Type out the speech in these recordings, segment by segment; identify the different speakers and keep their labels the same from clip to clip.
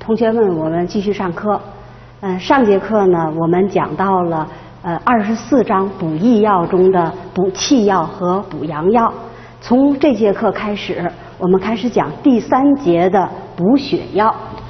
Speaker 1: 同学们，我们继续上课。上节课呢，我们讲到了24章补益药中的补气药和补阳药。从这节课开始，我们开始讲第3节的补血药。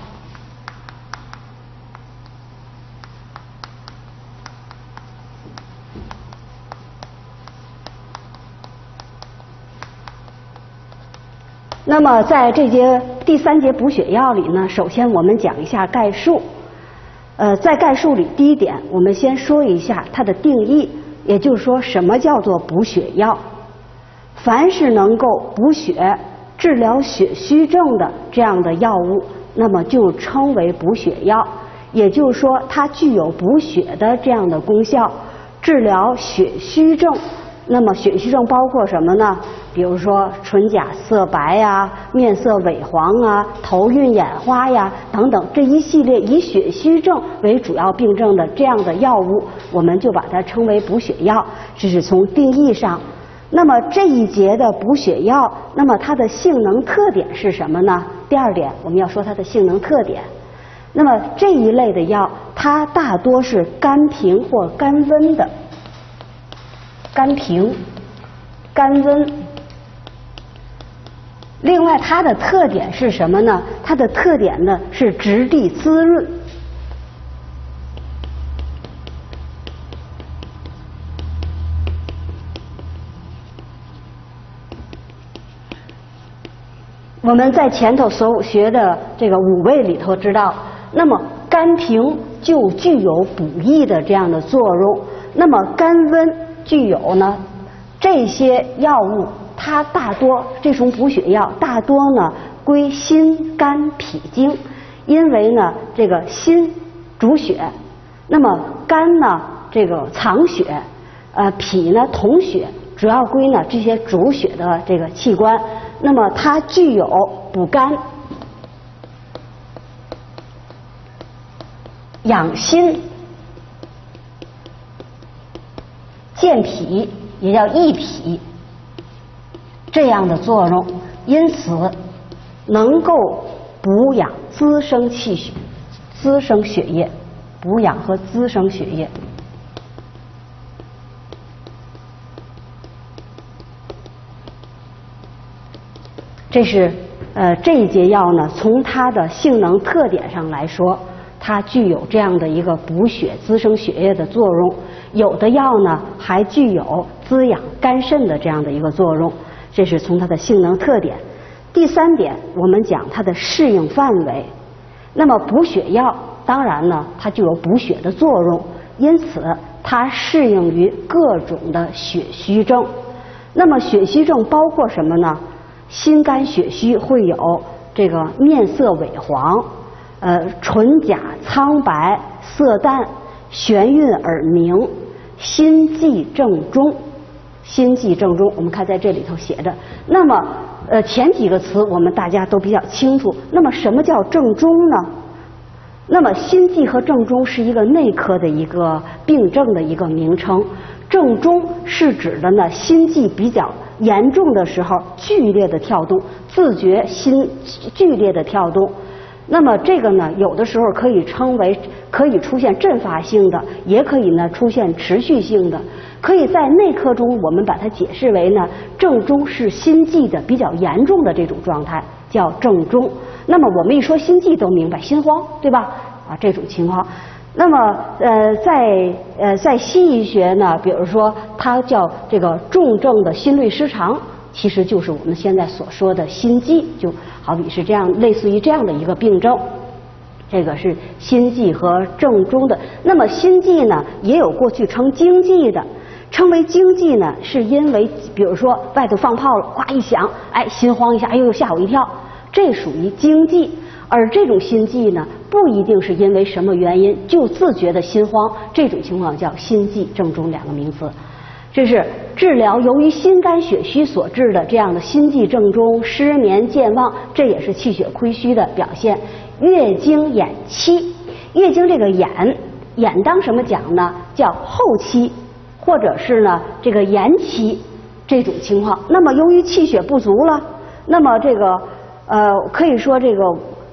Speaker 1: 那么在这节第3节补血药里呢，首先我们讲一下概述。在概述里，第一点，我们先说一下它的定义，也就是说什么叫做补血药。凡是能够补血、治疗血虚症的这样的药物，那么就称为补血药。也就是说，它具有补血的这样的功效，治疗血虚症。那么血虚症包括什么呢？比如说唇甲色白呀、面色萎黄啊、头晕眼花呀等等，这一系列以血虚症为主要病症的这样的药物，我们就把它称为补血药。这是从定义上。那么这一节的补血药，那么它的性能特点是什么呢？第2点，我们要说它的性能特点。那么这一类的药，它大多是甘平或甘温的。甘平、甘温。另外，它的特点是什么呢？它的特点呢是质地滋润。我们在前头所学的这个5味里头知道，那么甘平就具有补益的这样的作用，那么甘温具有呢这些药物，它大多这种补血药大多呢归心肝脾经，因为呢这个心主血，那么肝呢这个藏血，脾呢统血，主要归呢这些主血的这个器官。那么它具有补肝、养心、健脾，也叫益脾这样的作用，因此能够补养滋生气血、滋生血液，补养和滋生血液。这是这一节药呢，从它的性能特点上来说，它具有这样的一个补血、滋生血液的作用。有的药呢还具有滋养肝肾的这样的一个作用，这是从它的性能特点。第3点，我们讲它的适应范围。那么补血药当然呢它具有补血的作用，因此它适应于各种的血虚症。那么血虚症包括什么呢？心肝血虚会有这个面色萎黄、唇甲苍白、色淡、眩晕耳鸣、心悸正中。心悸正中，我们看在这里头写着。那么前几个词我们大家都比较清楚。那么什么叫正中呢？那么心悸和正中是一个内科的一个病症的一个名称。正中是指的呢心悸比较严重的时候剧烈的跳动，自觉心剧烈的跳动。那么这个呢有的时候可以称为可以出现阵发性的，也可以呢出现持续性的。可以在内科中我们把它解释为呢正中是心悸的比较严重的这种状态，叫正中。那么我们一说心悸都明白心慌，对吧？这种情况。那么在西医学呢，比如说它叫这个重症的心律失常，其实就是我们现在所说的心悸，就好比是这样，类似于这样的一个病症。这个是心悸和正中的。那么心悸呢也有过去称惊悸的，称为惊悸呢是因为比如说外头放炮了，哗一响，心慌一下，哎呦吓我一跳，这属于惊悸。而这种心悸呢不一定是因为什么原因就自觉的心慌，这种情况叫心悸正中2个名词。这是治疗由于心肝血虚所致的这样的心悸正中、失眠健忘，这也是气血亏虚的表现。月经眼期，月经这个眼当什么讲呢？叫后期，或者是呢这个延期这种情况。那么由于气血不足了，那么这个可以说这个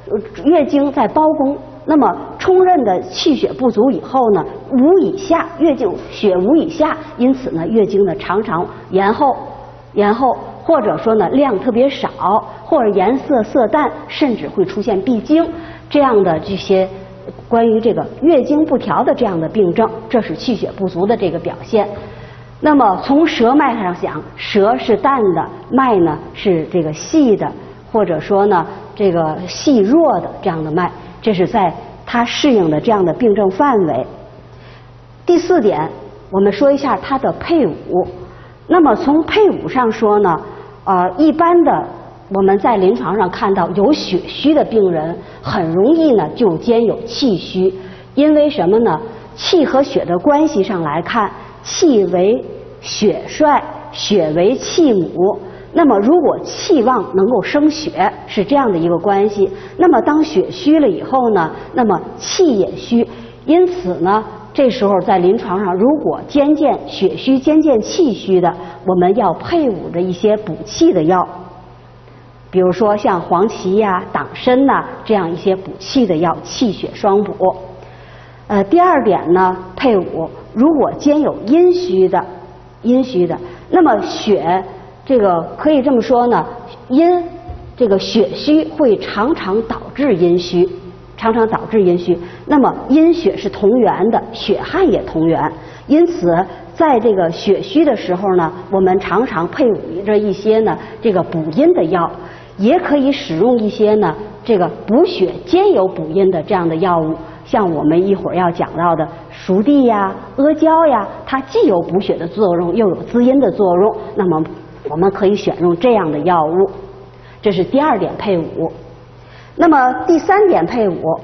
Speaker 1: 月经在包宫，那么充任的气血不足以后呢，5以下，月经血5以下，因此呢月经呢常常延后，或者说呢量特别少，或者颜色色淡，甚至会出现闭经这样的这些关于这个月经不调的这样的病症，这是气血不足的这个表现。那么从舌脉上讲，舌是淡的，脉呢是这个细的，或者说呢这个细弱的这样的脉，这是在它适应的这样的病症范围。第4点，我们说一下它的配伍。那么从配伍上说呢，一般的我们在临床上看到有血虚的病人，很容易呢就兼有气虚，因为什么呢？气和血的关系上来看，气为血帅，血为气母。那么如果气旺能够生血，是这样的一个关系。那么当血虚了以后呢，那么气也虚，因此呢这时候在临床上，如果兼见血虚兼见气虚的，我们要配伍着一些补气的药，比如说像黄芪呀、党参呐这样一些补气的药，气血双补。第2点呢，配伍如果兼有阴虚的，那么血这个可以这么说呢，这个血虚会常常导致阴虚。那么阴血是同源的，血汗也同源，因此在这个血虚的时候呢，我们常常配伍着一些呢这个补阴的药，也可以使用一些呢这个补血兼有补阴的这样的药物，像我们一会儿要讲到的熟地呀、阿胶呀，它既有补血的作用，又有滋阴的作用，那么我们可以选用这样的药物。这是第2点配伍。那么第3点配伍，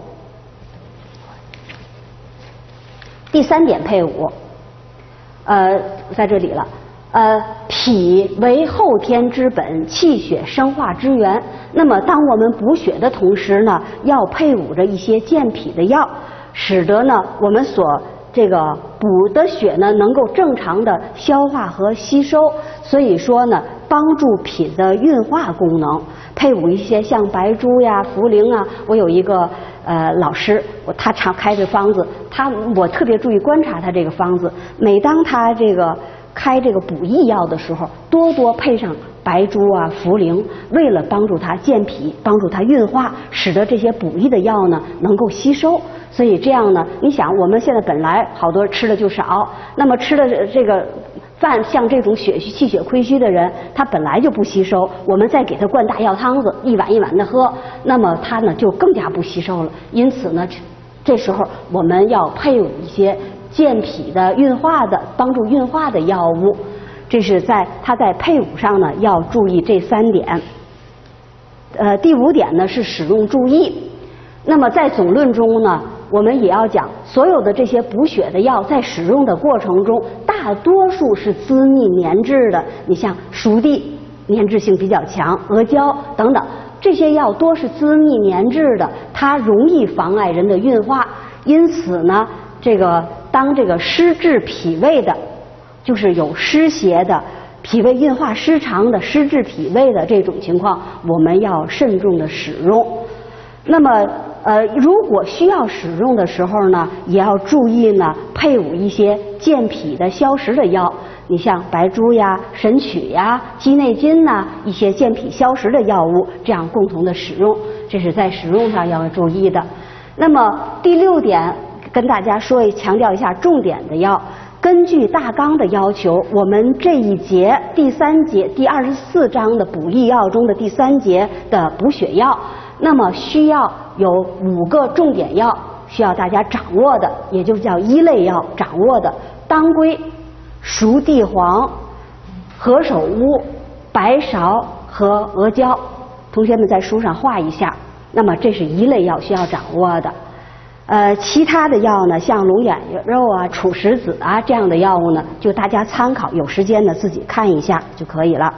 Speaker 1: 在这里了。脾为后天之本，气血生化之源。那么当我们补血的同时呢，要配伍着一些健脾的药，使得呢我们所这个补的血呢能够正常的消化和吸收，所以说呢帮助脾的运化功能。配伍一些像白术呀、茯苓啊，我有一个老师，他常开这方子，我特别注意观察他这个方子，每当他这个开这个补益药的时候，多多配上白术啊、茯苓，为了帮助它健脾，帮助它运化，使得这些补益的药呢能够吸收。所以这样呢，你想我们现在本来好多吃的就少，那么吃的这个饭，像这种血虚、气血亏虚的人，他本来就不吸收，我们再给他灌大药汤子，一碗一碗的喝，那么他呢就更加不吸收了。因此呢，这时候我们要配伍一些健脾的、运化的、帮助运化的药物。这是它在配伍上呢要注意这3点。第5点呢是使用注意。那么在总论中呢，我们也要讲，所有的这些补血的药在使用的过程中，大多数是滋腻粘滞的。你像熟地粘滞性比较强，阿胶等等，这些药多是滋腻粘滞的，它容易妨碍人的运化。因此呢，当这个湿滞脾胃的，就是有湿邪的、脾胃运化失常的、湿滞脾胃的这种情况，我们要慎重的使用。那么如果需要使用的时候呢，也要注意呢配伍一些健脾的消食的药，你像白术呀、神曲呀、鸡内金呐，一些健脾消食的药物，这样共同的使用，这是在使用上要注意的。那么第6点跟大家强调一下重点的药。根据大纲的要求，我们这一节第3节第24章的补益药中的第3节的补血药，那么需要有5个重点药需要大家掌握的，也就叫1类药掌握的：当归、熟地黄、何首乌、白芍和阿胶。同学们在书上画一下。那么这是1类药需要掌握的。其他的药呢，像龙眼肉啊、楚石子啊这样的药物呢，就大家参考，有时间呢自己看一下就可以了。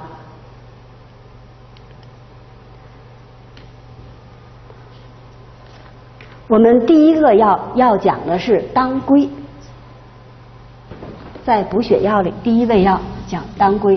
Speaker 1: 我们第1个要讲的是当归，在补血药里第1味药讲当归。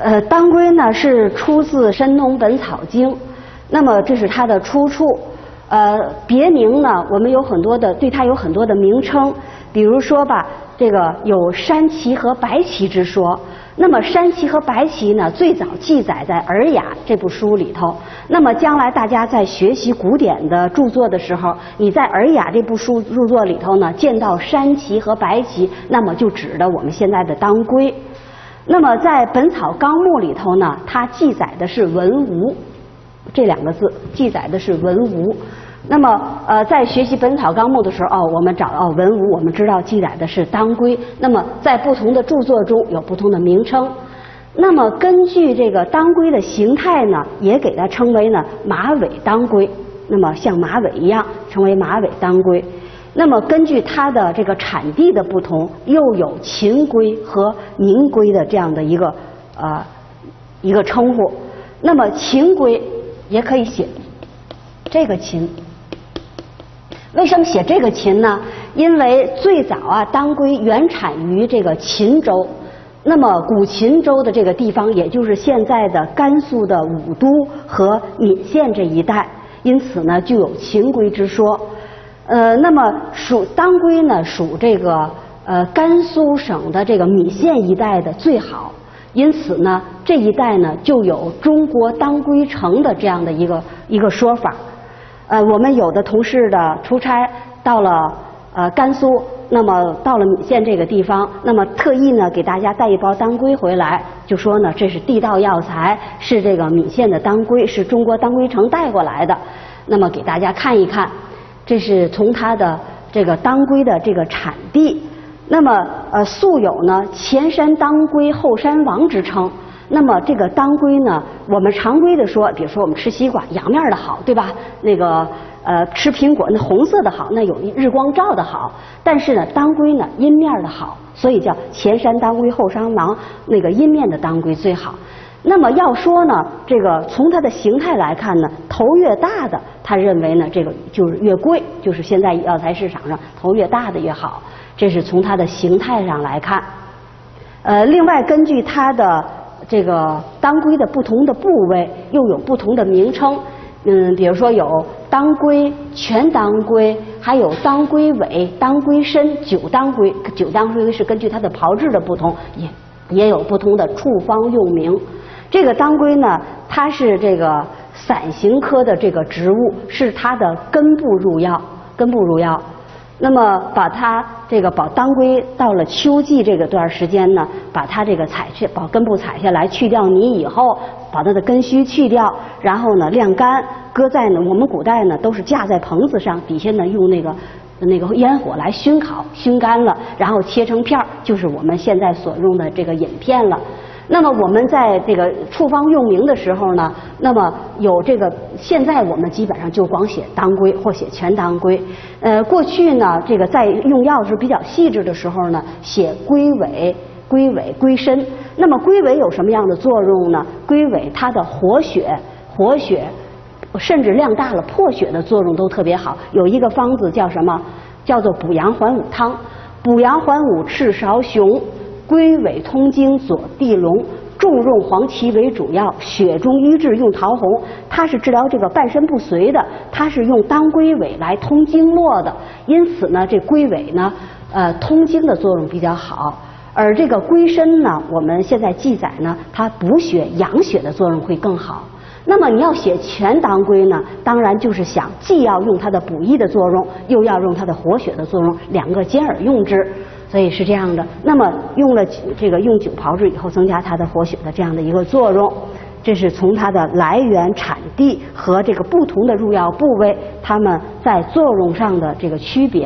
Speaker 1: 当归呢是出自《神农本草经》，那么这是它的出处。别名呢，我们有很多的，对它有很多的名称，比如说吧，这个有山岐和白岐之说。那么山岐和白岐呢，最早记载在《尔雅》这部书里头。那么将来大家在学习古典的著作的时候，你在《尔雅》这部书著作里头呢，见到山岐和白岐，那么就指的我们现在的当归。那么在《本草纲目》里头呢，它记载的是文无这两个字，记载的是文无。那么在学习《本草纲目》的时候，我们找到文无，我们知道记载的是当归。那么在不同的著作中有不同的名称。那么根据这个当归的形态呢，也给它称为呢马尾当归。那么像马尾一样，称为马尾当归。那么根据它的这个产地的不同，又有秦归和宁归的这样的一个称呼。那么秦归也可以写这个秦。为什么写这个秦呢？因为最早当归原产于这个秦州，那么古秦州的这个地方，也就是现在的甘肃的武都和岷县这一带，因此呢就有秦归之说。那么当归呢属这个甘肃省的这个岷县一带的最好，因此呢这一带呢就有中国当归城的这样的一个说法。我们有的同事的出差到了甘肃，那么到了岷县这个地方，那么特意呢给大家带一包当归回来，就说呢这是地道药材，是这个岷县的当归，是中国当归城带过来的。那么给大家看一看，这是从它的这个当归的这个产地。那么素有呢前山当归后山王之称。那么这个当归呢，我们常规的说，比如说我们吃西瓜阳面的好，对吧？那个吃苹果那红色的好，那有日光照的好。但是呢，当归呢阴面的好，所以叫前山当归后山王，那个阴面的当归最好。那么要说呢，这个从它的形态来看呢，头越大的，他认为呢这个就是越贵，就是现在药材市场上头越大的越好。这是从它的形态上来看。另外根据它的这个当归的不同的部位又有不同的名称，比如说有当归、全当归，还有当归尾、当归身、酒当归。酒当归是根据它的炮制的不同，也有不同的处方用名。这个当归呢，它是这个伞形科的这个植物，是它的根部入药。那么把当归到了秋季这个段时间呢，把它这个把根部采下来，去掉泥以后，把它的根须去掉，然后呢晾干，搁在呢我们古代呢都是架在棚子上，底下呢用那个烟火来熏烤，熏干了，然后切成片儿，就是我们现在所用的这个饮片了。那么我们在这个处方用名的时候呢，那么有这个现在我们基本上就光写当归或写全当归。过去呢，这个在用药时比较细致的时候呢，写归尾、归身。那么归尾有什么样的作用呢？归尾它的活血，甚至量大了破血的作用都特别好。有一个方子叫什么？叫做补阳还五汤。补阳还五赤芍雄。归尾通经左地龙，重用黄芪为主要，血中瘀滞用桃红。它是治疗这个半身不遂的，它是用当归尾来通经络的。因此呢，这归尾呢，通经的作用比较好。而这个归身呢，我们现在记载呢，它补血养血的作用会更好。那么你要写全当归呢，当然就是想既要用它的补益的作用，又要用它的活血的作用，两个兼而用之。所以是这样的。那么用酒炮制以后，增加它的活血的这样的一个作用。这是从它的来源、产地和这个不同的入药部位，它们在作用上的这个区别。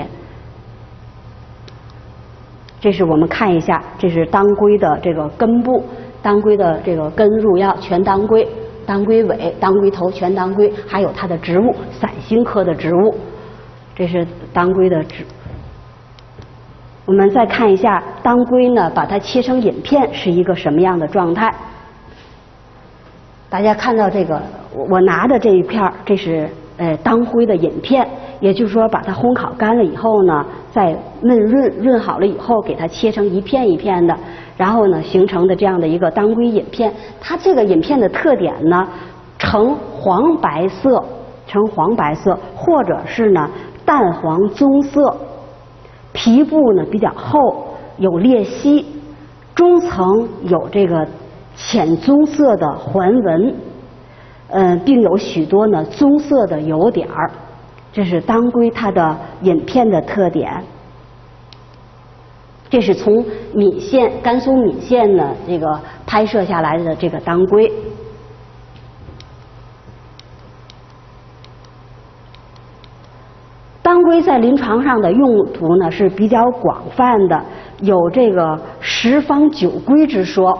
Speaker 1: 这是我们看一下，这是当归的这个根部，当归的这个根入药全当归。当归尾、当归头、全当归，还有它的植物伞形科的植物，这是当归的植。我们再看一下当归呢，把它切成饮片是一个什么样的状态？大家看到这个，我拿的这一片，这是当归的饮片。 也就是说把它烘烤干了以后呢，再润好了以后，给它切成一片一片的，然后呢形成的这样的一个当归饮片。它这个饮片的特点呢，呈黄白色，或者是呢淡黄棕色，皮部呢比较厚，有裂隙，中层有这个浅棕色的环纹，并有许多呢棕色的油点儿。这是当归它的饮片的特点。这是从岷县甘肃岷县呢这个拍摄下来的这个当归。当归在临床上的用途呢是比较广泛的，有这个十方九归之说。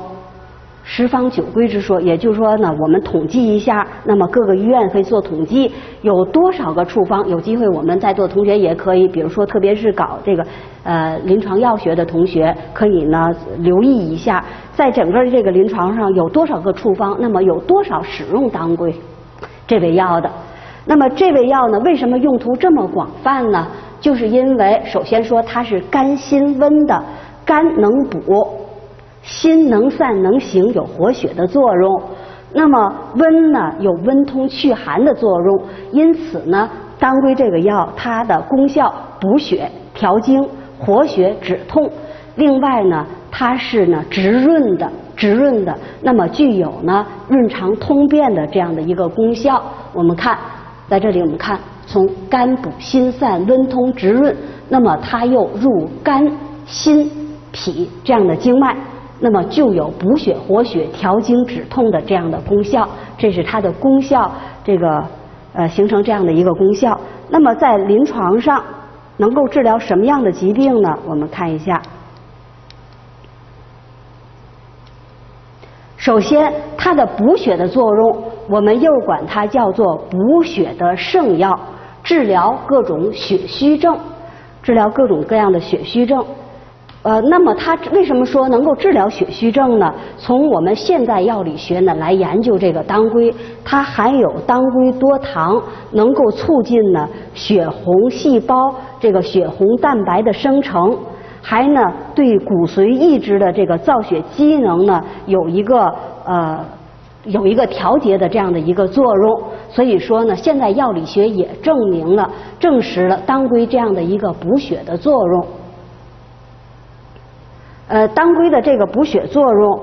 Speaker 1: 也就是说呢，我们统计一下，那么各个医院可以做统计，有多少个处方？有机会我们在座同学也可以，比如说特别是搞这个临床药学的同学，可以呢留意一下，在整个这个临床上有多少个处方，那么有多少使用当归这味药的。那么这味药呢，为什么用途这么广泛呢？就是因为首先说它是甘辛温的，甘能补，辛能散能行，有活血的作用。那么温呢，有温通祛寒的作用。因此呢，当归这个药它的功效补血、调经、活血、止痛。另外呢，它是呢直润的，那么具有呢润肠通便的这样的一个功效。我们看，在这里我们看，从肝补心散、温通直润，那么它又入肝、心、脾这样的经脉。那么就有补血、活血、调经、止痛的这样的功效，这是它的功效，这个形成这样的一个功效。那么在临床上能够治疗什么样的疾病呢？我们看一下。首先，它的补血的作用，我们又管它叫做补血的圣药，治疗各种血虚症，治疗各种各样的血虚症。那么它为什么说能够治疗血虚症呢？从我们现代药理学呢来研究这个当归，它含有当归多糖，能够促进呢血红细胞这个血红蛋白的生成，还呢对骨髓抑制的这个造血机能呢有一个调节的这样的一个作用。所以说呢，现代药理学也证实了当归这样的一个补血的作用。当归的这个补血作用，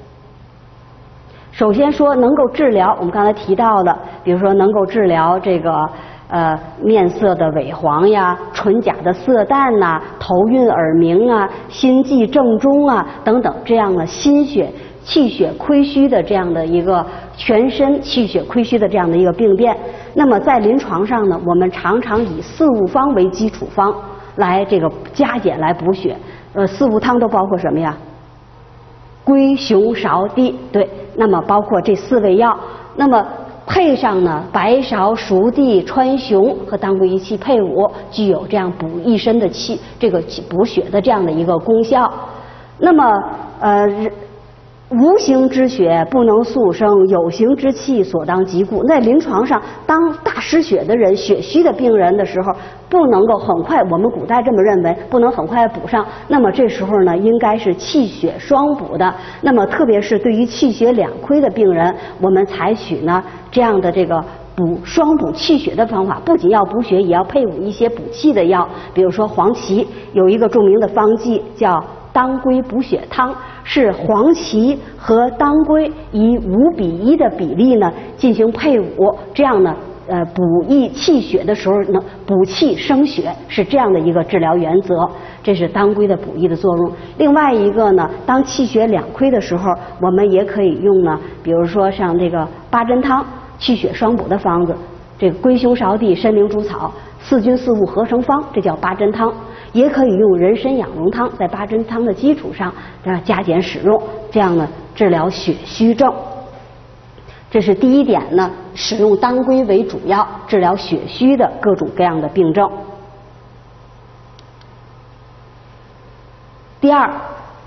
Speaker 1: 首先说能够治疗我们刚才提到的，比如说能够治疗这个面色的萎黄呀、唇甲的色淡呐、头晕耳鸣啊、心悸正中啊等等这样的心血气血亏虚的这样的一个全身气血亏虚的这样的一个病变。那么在临床上呢，我们常常以四物方为基础方来这个加减来补血。四物汤都包括什么呀？归、雄、芍、地，对。那么包括这4味药，那么配上呢白芍、熟地、川芎和当归一气配伍，具有这样补一身的气，这个补血的这样的一个功效。那么无形之血不能速生，有形之气所当即固。在临床上，当大失血的人、血虚的病人的时候，不能够很快，我们古代这么认为，不能很快补上。那么这时候呢，应该是气血双补的。那么特别是对于气血两亏的病人，我们采取呢这样的这个双补气血的方法，不仅要补血，也要配伍一些补气的药。比如说黄芪有一个著名的方剂叫当归补血汤，是黄芪和当归以5:1的比例呢进行配伍，这样呢补益气血的时候呢补气生血，是这样的一个治疗原则。这是当归的补益的作用。另外一个呢，当气血两亏的时候，我们也可以用呢，比如说像这个八珍汤气血双补的方子，这个归雄芍地参苓竹草4菌4物合成方，这叫八珍汤。也可以用人参养荣汤，在八珍汤的基础上加减使用，这样呢治疗血虚症。这是第一点呢，使用当归为主要治疗血虚的各种各样的病症。第二，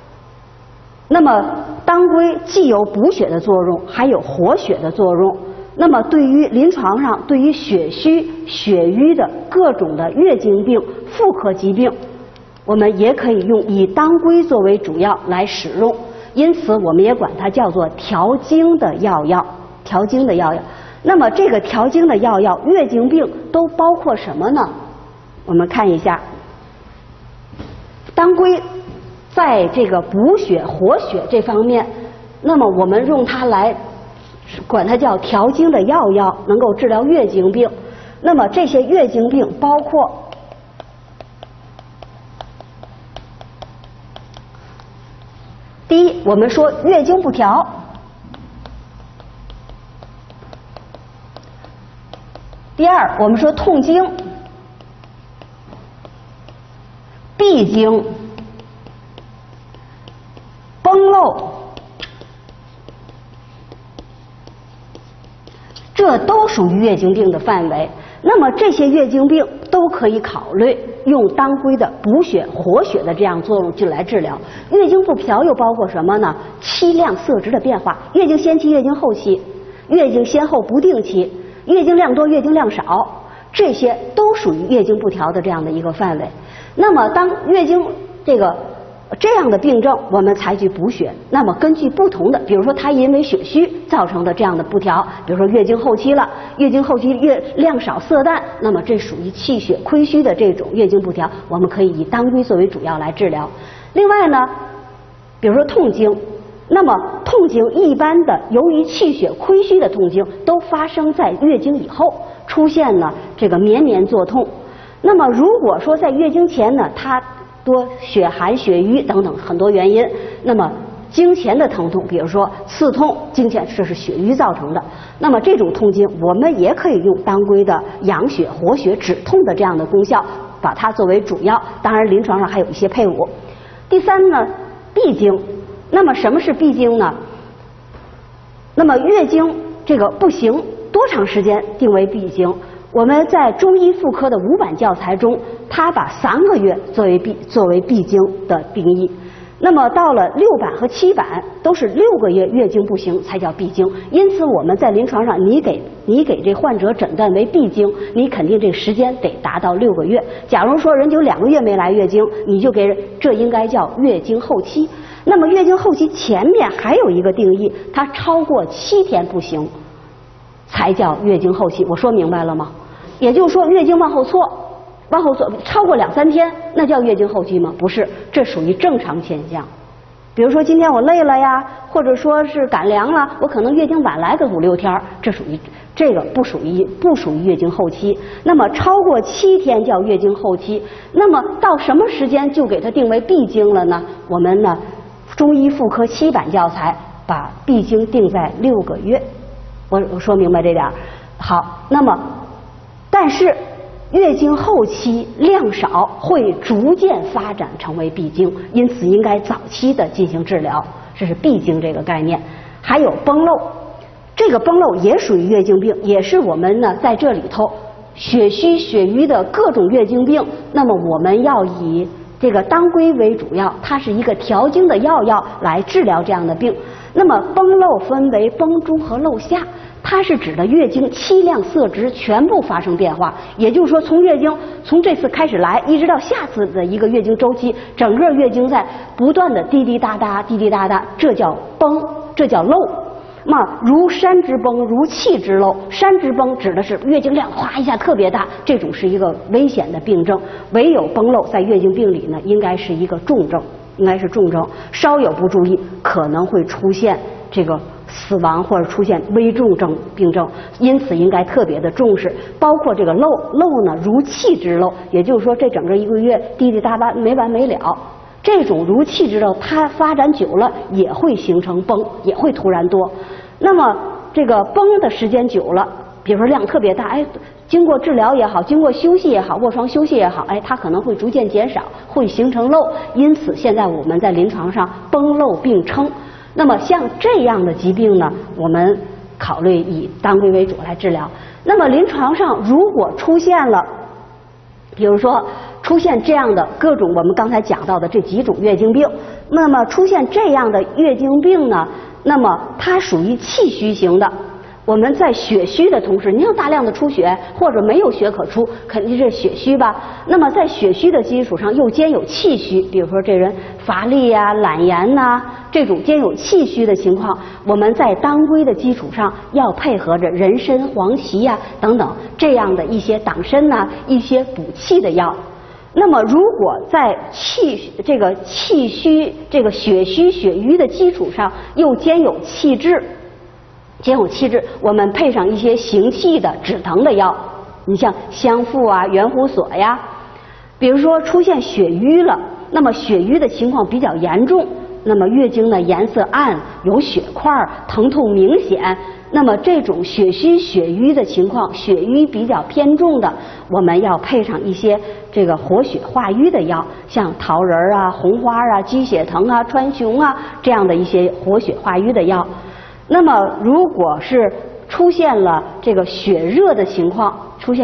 Speaker 1: 那么当归既有补血的作用，还有活血的作用。 那么对于临床上对于血虚、血瘀的各种的月经病、妇科疾病，我们也可以用以当归作为主药来使用，因此我们也管它叫做调经的药药。调经的药药，那么这个调经的药药，月经病都包括什么呢？我们看一下，当归在这个补血活血这方面，那么我们用它来管它叫调经的药药，能够治疗月经病。那么这些月经病包括第一，我们说月经不调；第二，我们说痛经、闭经、崩漏，这都属于月经病的范围。那么这些月经病都可以考虑用当归的补血活血的这样作用来治疗。月经不调又包括什么呢？期量色值的变化，月经先期、月经后期，月经先后不定期，月经量多、月经量少，这些都属于月经不调的这样的一个范围。那么当月经这样的病症，我们采取补血。那么根据不同的，比如说它因为血虚造成的这样的不调，比如说月经后期了，月经后期月量少色淡，那么这属于气血亏虚的这种月经不调，我们可以以当归作为主要来治疗。另外呢，比如说痛经，那么痛经一般的由于气血亏虚的痛经都发生在月经以后，出现了这个绵绵作痛。那么如果说在月经前呢，它多血寒、血瘀等等很多原因，那么经前的疼痛，比如说刺痛，经前这是血瘀造成的。那么这种痛经，我们也可以用当归的养血、活血、止痛的这样的功效，把它作为主药。当然，临床上还有一些配伍。第三呢，闭经。那么什么是闭经呢？那么月经这个不行，多长时间定为闭经？我们在中医妇科的5版教材中，它把3个月作为闭经的定义。那么到了6版和7版，都是6个月月经不行才叫闭经。因此我们在临床上，你给这患者诊断为闭经，你肯定这个时间得达到6个月。假如说人就2个月没来月经，你就给这应该叫月经后期。那么月经后期前面还有一个定义，它超过7天不行，才叫月经后期。我说明白了吗？也就是说，月经往后错超过2、3天，那叫月经后期吗？不是，这属于正常现象。比如说今天我累了呀，或者说是赶凉了，我可能月经晚来个5、6天，这个不属于月经后期。那么超过7天叫月经后期。那么到什么时间就给它定为闭经了呢？我们呢，中医妇科7版教材把闭经定在6个月。我说明白这点。好，那么但是月经后期量少会逐渐发展成为闭经，因此应该早期的进行治疗，这是闭经这个概念。还有崩漏，这个崩漏也属于月经病，也是我们呢在这里头血虚血瘀的各种月经病，那么我们要以这个当归为主要，它是一个调经的药来治疗这样的病。那么崩漏分为崩中和漏下，它是指的月经期量色值全部发生变化，也就是说从这次开始来一直到下次的一个月经周期，整个月经在不断的滴滴答答滴滴答答，这叫崩，这叫漏。那如山之崩，如气之漏。山之崩指的是月经量哗一下特别大，这种是一个危险的病症。唯有崩漏在月经病里呢，应该是一个重症，稍有不注意可能会出现这个死亡或者出现危重病症，因此应该特别的重视。包括这个漏呢，如气之漏，也就是说这整个一个月滴滴答答没完没了。这种如气之漏，它发展久了也会形成崩，也会突然多。那么这个崩的时间久了，比如说量特别大，经过治疗也好，经过休息也好，卧床休息也好，它可能会逐渐减少，会形成漏。因此现在我们在临床上崩漏并称。那么像这样的疾病呢，我们考虑以当归为主来治疗。那么临床上如果出现了，比如说出现这样的各种我们刚才讲到的这几种月经病，那么出现这样的月经病呢，那么它属于气虚型的， 我们在血虚的同时，你有大量的出血或者没有血可出，肯定是血虚吧。那么在血虚的基础上又兼有气虚，比如说这人乏力呀、懒言呐，这种兼有气虚的情况，我们在当归的基础上要配合着人参、黄芪呀等等这样的一些党参呐、一些补气的药。那么如果在气虚、这个血虚、血瘀的基础上又兼有气滞。我们配上一些行气的止疼的药，你像香附啊、圆胡索呀。比如说出现血瘀了，那么血瘀的情况比较严重，那么月经呢颜色暗，有血块，疼痛明显，那么这种血虚血瘀的情况，血瘀比较偏重的，我们要配上一些这个活血化瘀的药，像桃仁啊、红花啊、鸡血藤啊、川芎啊这样的一些活血化瘀的药。那么如果是出现了这个血热的情况，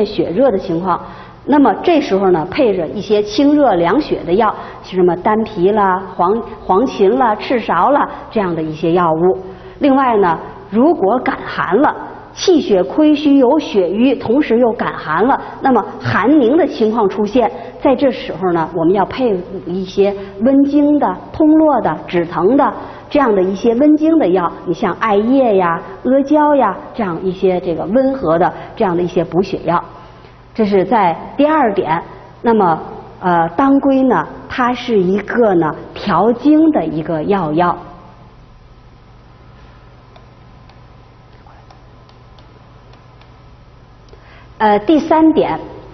Speaker 1: 那么这时候呢配着一些清热凉血的药，什么丹皮啦、黄芩啦、赤芍啦这样的一些药物。另外呢，如果感寒了，气血亏虚有血瘀，同时又感寒了，那么寒凝的情况出现，在这时候呢，我们要配一些温经的、通络的、止疼的这样的一些温经的药，你像艾叶呀、阿胶呀这样一些这个温和的这样的一些补血药。这是在第二点。那么当归呢，它是一个呢调经的一个药。第三点，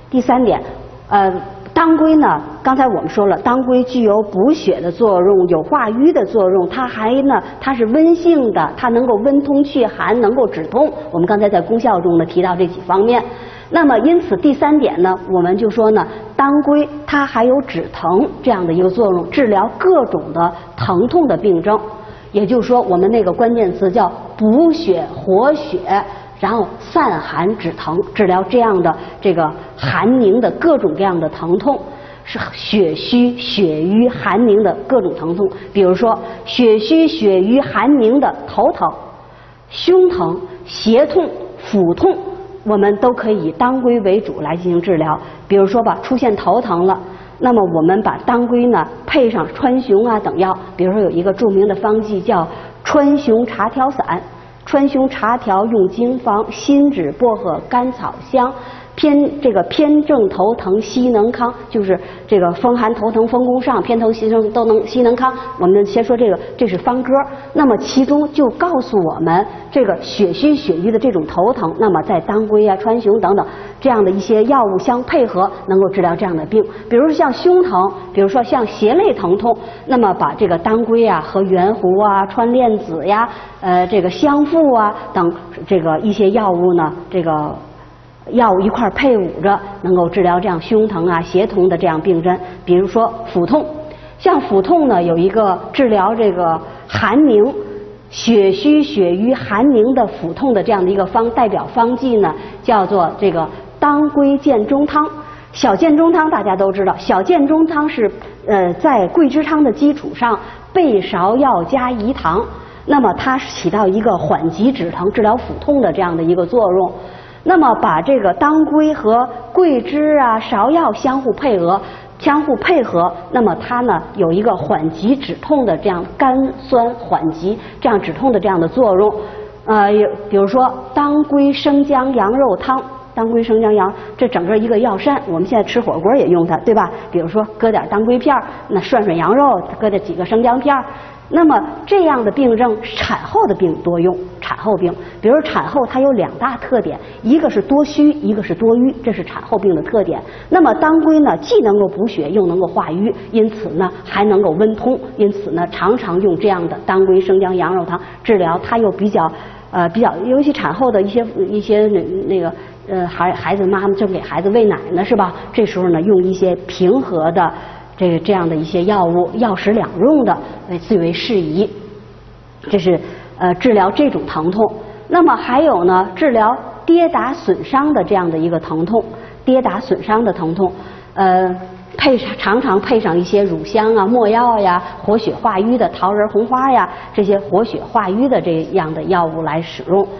Speaker 1: 当归呢，刚才我们说了，当归具有补血的作用，有化瘀的作用，它是温性的，它能够温通祛寒，能够止痛。我们刚才在功效中呢提到这几方面。那么因此第三点呢，我们就说呢，当归它还有止疼这样的一个作用，治疗各种的疼痛的病症。也就是说，我们那个关键词叫补血活血，然后散寒止疼，治疗这样的这个寒凝的各种各样的疼痛，是血虚、血瘀、寒凝的各种疼痛。比如说血虚、血瘀、寒凝的头疼、胸疼、胁痛、腹痛，我们都可以以当归为主来进行治疗。比如说吧，出现头疼了，那么我们把当归呢配上川芎啊等药，比如说有一个著名的方剂叫川芎茶调散。川芎茶调用经方：辛脂、薄荷、甘草香。偏正头疼西能康，就是这个风寒头疼风宫上，偏头西能康。我们先说这是方歌。那么其中就告诉我们，这个血虚血瘀的这种头疼，那么在当归啊、川芎等等这样的一些药物相配合，能够治疗这样的病。比如像胸疼，比如说像胁肋疼痛，那么把这个当归啊和圆胡啊、川链子呀、这个香附啊等这个一些药物呢，这个药物一块配伍着，能够治疗这样胸疼啊、胁痛的这样病症。比如说腹痛，像腹痛呢，有一个治疗这个寒凝、血虚血瘀寒凝的腹痛的这样的一个代表方剂呢，叫做这个当归建中汤。小建中汤大家都知道，小建中汤是在桂枝汤的基础上备芍药加饴糖，那么它起到一个缓急止疼、治疗腹痛的这样的一个作用。那么把这个当归和桂枝啊、芍药相互配合，那么它呢有一个缓急止痛的这样甘酸缓急这样止痛的这样的作用。比如说当归生姜羊肉汤，当归生姜羊，这整个一个药膳，我们现在吃火锅也用它，对吧？比如说搁点当归片，那涮羊肉，搁点几个生姜片。那么这样的病症，产后的病多用。产后病，比如产后它有两大特点，一个是多虚，一个是多瘀，这是产后病的特点。那么当归呢，既能够补血，又能够化瘀，因此呢还能够温通，因此呢常常用这样的当归生姜羊肉汤治疗。它又比较，尤其产后的一些那个孩子妈妈正给孩子喂奶呢，是吧？这时候呢用一些平和的这样的一些药物，药食两用的最为适宜。这是治疗这种疼痛。那么还有呢，治疗跌打损伤的这样的一个疼痛，常常配上一些乳香啊、没药呀、活血化瘀的桃仁、红花呀这些活血化瘀的这样的药物来使用。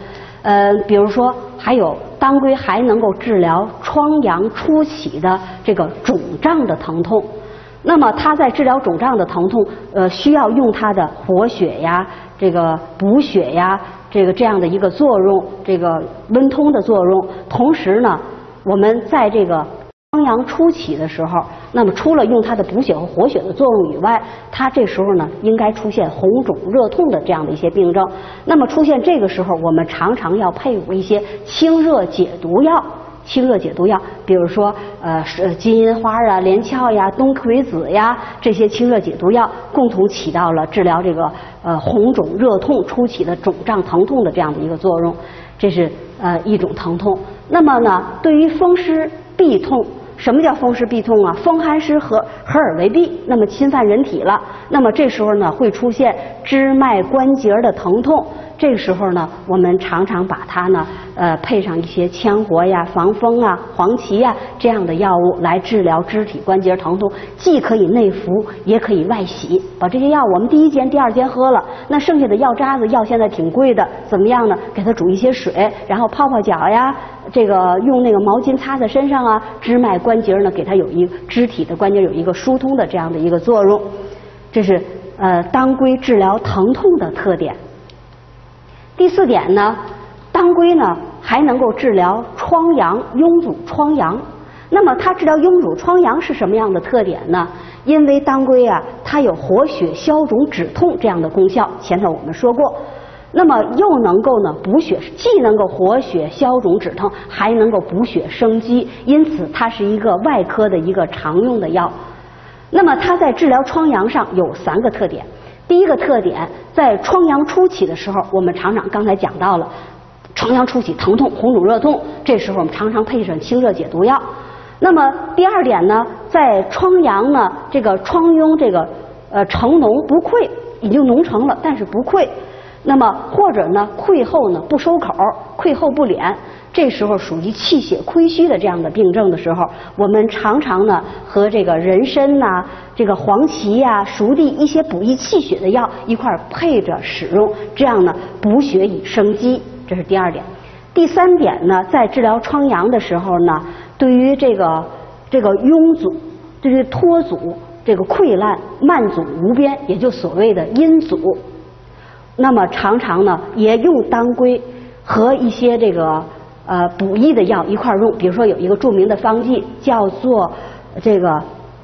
Speaker 1: 比如说还有当归还能够治疗疮疡初起的这个肿胀的疼痛。那么它在治疗肿胀的疼痛，需要用它的活血呀、这个补血呀、这样的一个作用，这个温通的作用。同时呢，我们在这个疮疡初起的时候，那么除了用它的补血和活血的作用以外，它这时候呢应该出现红肿热痛的这样的一些病症。那么出现这个时候，我们常常要配伍一些清热解毒药。清热解毒药，比如说金银花啊、连翘呀、冬葵子呀，这些清热解毒药共同起到了治疗这个红肿热痛初起的肿胀疼痛的这样的一个作用。这是一种疼痛。那么呢，对于风湿痹痛，什么叫风湿痹痛啊？风寒湿合而为痹，那么侵犯人体了。那么这时候呢，会出现支脉关节的疼痛。这个时候呢，我们常常把它呢，配上一些羌活呀、防风啊、黄芪呀这样的药物来治疗肢体关节疼痛，既可以内服，也可以外洗。把这些药我们第一煎、第二煎喝了，那剩下的药渣子，药现在挺贵的，怎么样呢？给它煮一些水，然后泡泡脚呀，这个用那个毛巾擦在身上啊，支脉关节呢，给它有一肢体的关节有一个疏通的这样的一个作用。这是当归治疗疼痛的特点。第4点呢，当归呢还能够治疗疮疡、臃肿疮疡。那么它治疗臃肿疮疡是什么样的特点呢？因为当归啊，它有活血消肿止痛这样的功效，前头我们说过。那么又能够呢补血，既能够活血消肿止痛，还能够补血生肌，因此它是一个外科的一个常用的药。那么它在治疗疮疡上有3个特点。第一个特点，在疮疡初起的时候，我们常常刚才讲到了，疮疡初起疼痛、红肿热痛，这时候我们常常配上清热解毒药。那么第2点呢，在疮疡呢这个疮痈这个成脓不溃，已经脓成了，但是不溃。那么或者呢溃后呢不收口，溃后不敛，这时候属于气血亏虚的这样的病症的时候，我们常常呢和这个人参呐、这个黄芪呀、熟地一些补益气血的药一块配着使用，这样呢补血以生肌。这是第2点。第3点呢，在治疗疮疡的时候呢，对于这个臃阻、对于脱阻、这个溃烂、漫阻无边，也就所谓的阴阻。那么常常呢也用当归和一些这个补益的药一块用，比如说有一个著名的方剂叫做这个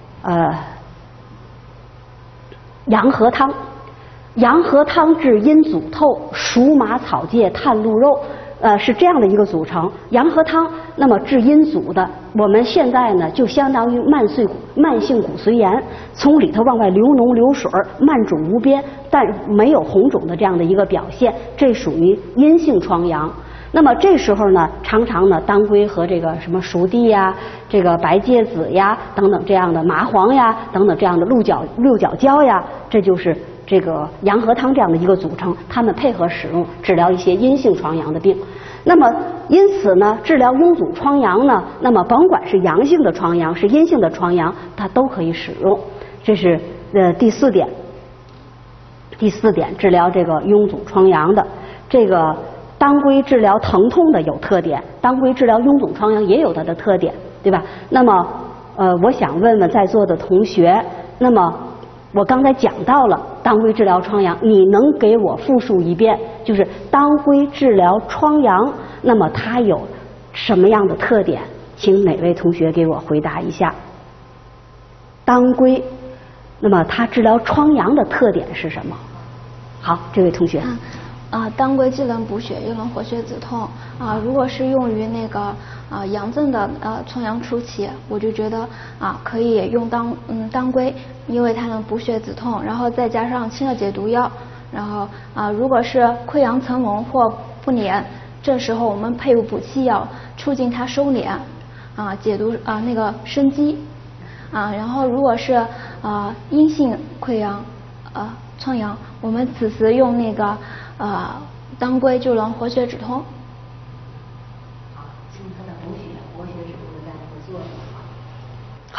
Speaker 1: 洋河汤。洋河汤治阴阻透，熟马草芥炭鹿肉，是这样的一个组成。洋河汤那么治阴阻的，我们现在呢就相当于慢性骨髓炎，从里头往外流脓流水，漫肿无边，但没有红肿的这样的一个表现，这属于阴性疮疡。那么这时候呢，常常呢，当归和这个什么熟地呀、这个白芥子呀等等这样的麻黄呀等等这样的鹿角胶呀，这就是这个洋河汤这样的一个组成，它们配合使用，治疗一些阴性疮疡的病。那么因此呢，治疗臃肿疮疡呢，那么甭管是阳性的疮疡是阴性的疮疡，它都可以使用。这是第4点。第4点，治疗这个臃肿疮疡的这个。当归治疗疼痛的有特点，当归治疗臃肿疮疡也有它的特点，对吧？那么我想问问在座的同学，那么我刚才讲到了当归治疗疮疡，你能给我复述一遍，就是当归治疗疮疡，那么它有什么样的特点？请哪位同学给我回答一下。当归，那么它治疗疮疡的特点是什么？好，这位同学。
Speaker 2: 当归既能补血又能活血止痛如果是用于那个阳症的疮疡初期，我就觉得可以用当归，因为它能补血止痛，然后再加上清热解毒药，然后如果是溃疡成脓或不粘，这时候我们配伍补气药，促进它收敛解毒那个生肌然后如果是阴性溃疡疮疡，我们此时用那个当归就能活血止痛。
Speaker 1: 好，进行它的活血止痛的这样一个作用。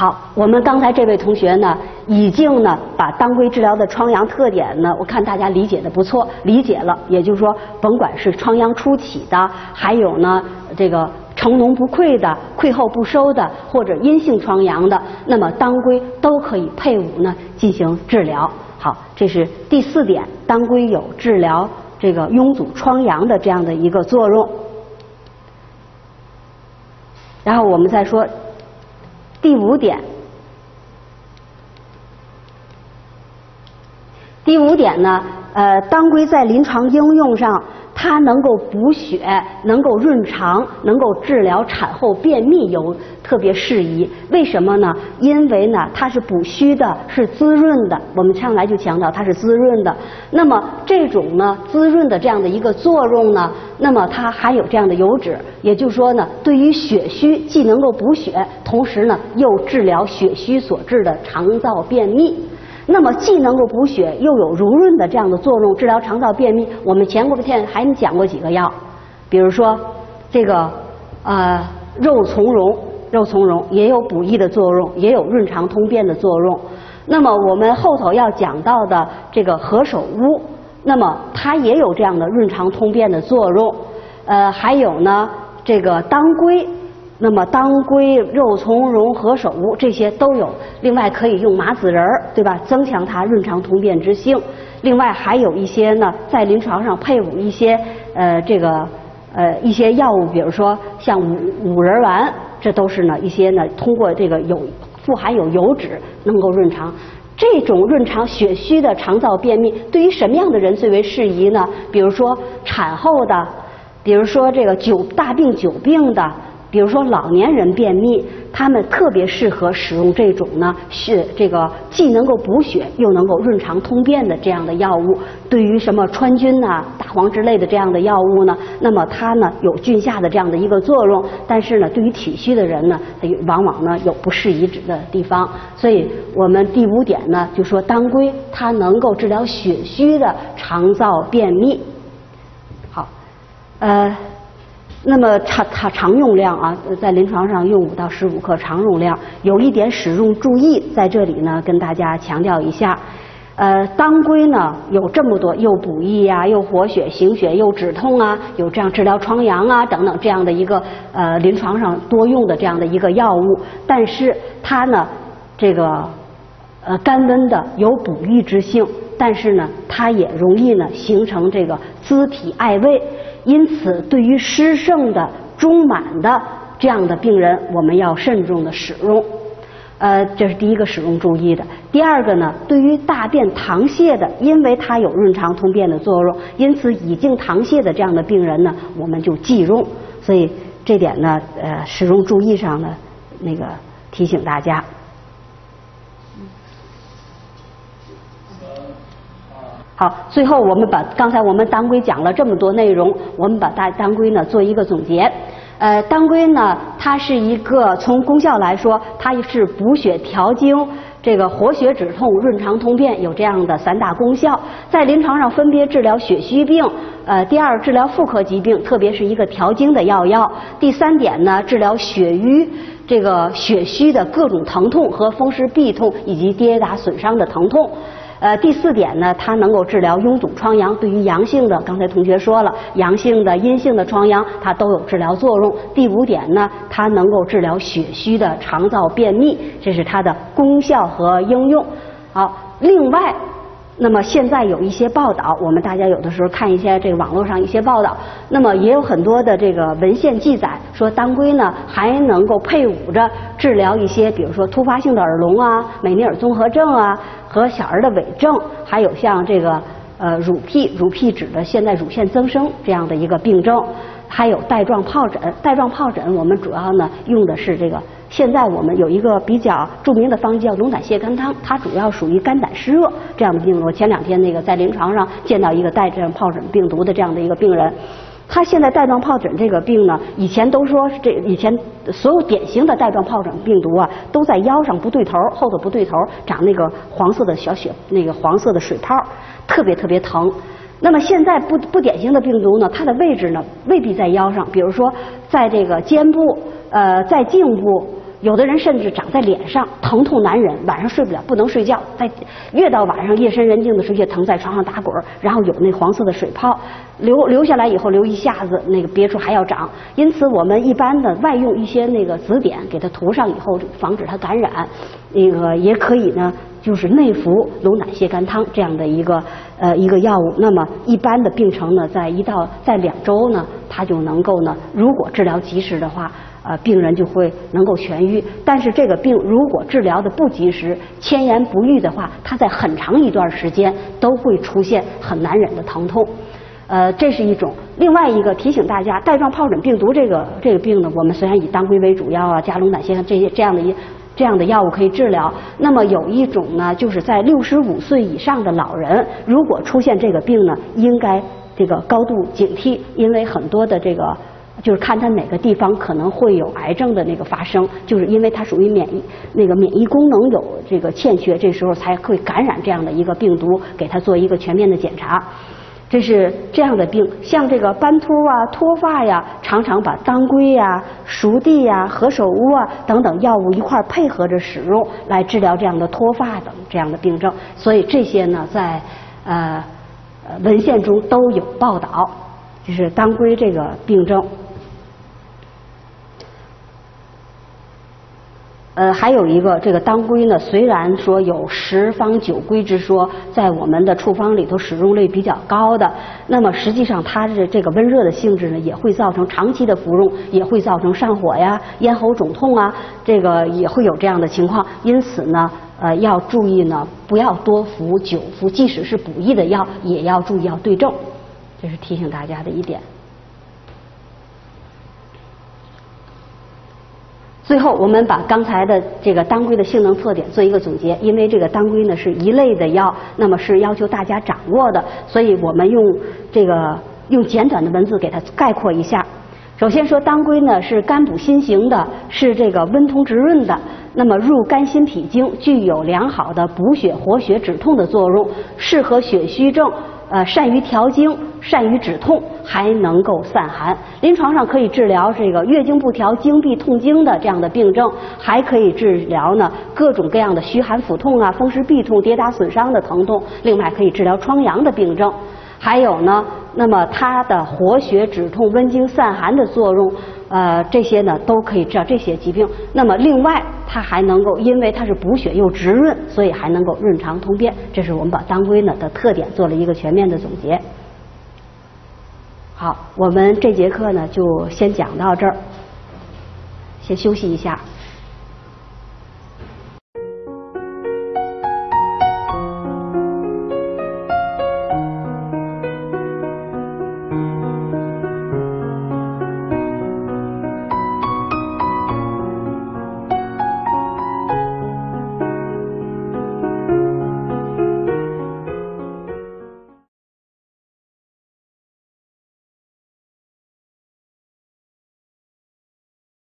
Speaker 1: 好，我们刚才这位同学呢，已经呢把当归治疗的疮疡特点呢，我看大家理解的不错，理解了。也就是说，甭管是疮疡初起的，还有呢这个成脓不溃的、溃后不收的，或者阴性疮疡的，那么当归都可以配伍呢进行治疗。好，这是第4点，当归有治疗这个臃肿疮疡的这样的一个作用。然后我们再说第5点。第5点呢，当归在临床应用上，它能够补血，能够润肠，能够治疗产后便秘，有特别适宜。为什么呢？因为呢，它是补虚的，是滋润的。我们上来就强调它是滋润的。那么这种呢滋润的这样的一个作用呢，那么它含有这样的油脂，也就是说呢，对于血虚既能够补血，同时呢又治疗血虚所致的肠燥便秘。那么既能够补血，又有濡润的这样的作用，治疗肠燥便秘。我们前天还讲过几个药，比如说这个肉苁蓉也有补益的作用，也有润肠通便的作用。那么我们后头要讲到的这个何首乌，那么它也有这样的润肠通便的作用。还有呢这个当归。那么当归、肉苁蓉、何首乌这些都有，另外可以用麻子仁儿，对吧？增强它润肠通便之性。另外还有一些呢，在临床上配伍一些一些药物，比如说像五仁丸，这都是呢一些呢通过这个富含有油脂，能够润肠。这种润肠血虚的肠燥便秘，对于什么样的人最为适宜呢？比如说产后的，比如说这个大病久病的。比如说老年人便秘，他们特别适合使用这种呢，是这个既能够补血又能够润肠通便的这样的药物。对于什么川菌呐、大黄之类的这样的药物呢，那么它呢有菌下的这样的一个作用，但是呢，对于体虚的人呢，往往呢有不适宜的地方。所以我们第5点呢，就说当归它能够治疗血虚的肠燥便秘。好，那么它常用量啊，在临床上用5到15克常用量。有一点使用注意，在这里呢跟大家强调一下。当归呢有这么多，又补益啊，又活血行血，又止痛啊，有这样治疗疮疡啊等等这样的一个临床上多用的这样的一个药物。但是它呢这个甘温的，有补益之性，但是呢它也容易呢形成这个滋体碍胃。因此，对于湿盛的、中满的这样的病人，我们要慎重的使用。这是第一个使用注意的。第二个呢，对于大便溏泻的，因为它有润肠通便的作用，因此已经溏泻的这样的病人呢，我们就忌用。所以这点呢，使用注意上呢，那个提醒大家。好，最后我们把刚才我们当归讲了这么多内容，我们把当归呢做一个总结。当归呢，它是一个从功效来说，它是补血调经、这个活血止痛、润肠通便，有这样的3大功效。在临床上分别治疗血虚病，第2治疗妇科疾病，特别是一个调经的药。第3点呢，治疗血瘀。这个血虚的各种疼痛和风湿痹痛以及跌打损伤的疼痛。第4点呢，它能够治疗臃肿疮疡，对于阳性的，刚才同学说了，阳性的、阴性的疮疡，它都有治疗作用。第5点呢，它能够治疗血虚的肠燥便秘，这是它的功效和应用。好，另外，那么现在有一些报道，我们大家有的时候看一些这个网络上一些报道，那么也有很多的这个文献记载说，当归呢还能够配伍着治疗一些，比如说突发性的耳聋啊、美尼尔综合症啊和小儿的痿症，还有像这个乳癖指的现在乳腺增生这样的一个病症，还有带状疱疹。带状疱疹我们主要呢用的是这个。现在我们有一个比较著名的方剂叫龙胆泻肝汤，它主要属于肝胆湿热这样的病。我前2天那个在临床上见到一个带状疱疹病毒的这样的一个病人，他现在带状疱疹这个病呢，以前都说以前所有典型的带状疱疹病毒啊，都在腰上不对头，后头不对头，长那个黄色的小血，那个黄色的水泡，特别特别疼。那么现在不典型的病毒呢，它的位置呢未必在腰上，比如说在这个肩部、在颈部。 有的人甚至长在脸上，疼痛难忍，晚上睡不了，不能睡觉，越到晚上夜深人静的时候，越疼，在床上打滚，然后有那黄色的水泡流下来以后，流一下子，那个别处还要长。因此我们一般的外用一些那个紫碘给它涂上以后，防止它感染。那个也可以呢，就是内服龙胆泻肝汤这样的一个药物。那么一般的病程呢，在2周呢，它就能够呢，如果治疗及时的话，病人就会能够痊愈。但是这个病如果治疗的不及时，迁延不愈的话，它在很长一段时间都会出现很难忍的疼痛。这是一种。另外一个提醒大家，带状疱疹病毒这个病呢，我们虽然以当归为主要啊，加龙胆泻这样的药物可以治疗。那么有一种呢，就是在65岁以上的老人，如果出现这个病呢，应该这个高度警惕，因为很多的这个就是看他哪个地方可能会有癌症的那个发生，就是因为它属于免疫功能有这个欠缺，这时候才会感染这样的一个病毒，给他做一个全面的检查。这是这样的病，像这个斑秃啊、脱发呀，常常把当归呀、熟地呀、何首乌啊等等药物一块配合着使用，来治疗这样的脱发等这样的病症。所以这些呢，在文献中都有报道，就是当归这个病症。还有一个这个当归呢，虽然说有10方9归之说，在我们的处方里头使用率比较高的，那么实际上它的这个温热的性质呢，也会造成长期的服用，也会造成上火呀、咽喉肿痛啊，这个也会有这样的情况。因此呢，要注意呢，不要多服、久服，即使是补益的药，也要注意要对症，这是提醒大家的一点。最后，我们把刚才的这个当归的性能特点做一个总结。因为这个当归呢是一类的药，那么是要求大家掌握的，所以我们用简短的文字给它概括一下。首先说，当归呢是肝补心行的，是这个温通直润的，那么入肝心脾经，具有良好的补血活血止痛的作用，适合血虚症。善于调经，善于止痛，还能够散寒。临床上可以治疗这个月经不调、经闭痛经的这样的病症，还可以治疗呢各种各样的虚寒腹痛啊、风湿痹痛、跌打损伤的疼痛。另外可以治疗疮疡的病症。还有呢，那么它的活血止痛、温经散寒的作用，这些呢都可以治疗这些疾病。那么另外，它还能够，因为它是补血又直润，所以还能够润肠通便。这是我们把当归呢的特点做了一个全面的总结。好，我们这节课呢就先讲到这儿，先休息一下。